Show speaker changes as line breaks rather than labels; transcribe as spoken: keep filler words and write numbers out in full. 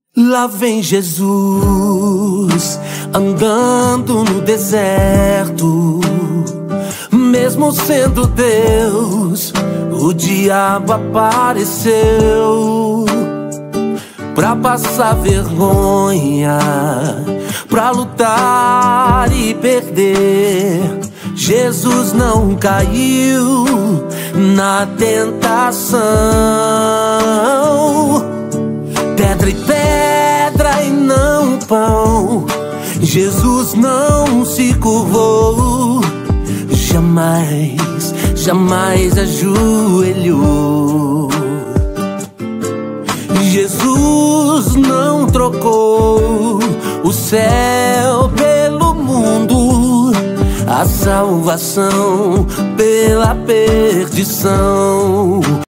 Lá vem Jesus andando no deserto. Mesmo sendo Deus, o diabo apareceu pra passar vergonha, pra lutar e perder. Jesus não caiu na tentação. Pedra e pedra e não pão, Jesus não se curvou. Jamais, jamais ajoelhou. Jesus não trocou o céu pelo mundo, a salvação pela perdição.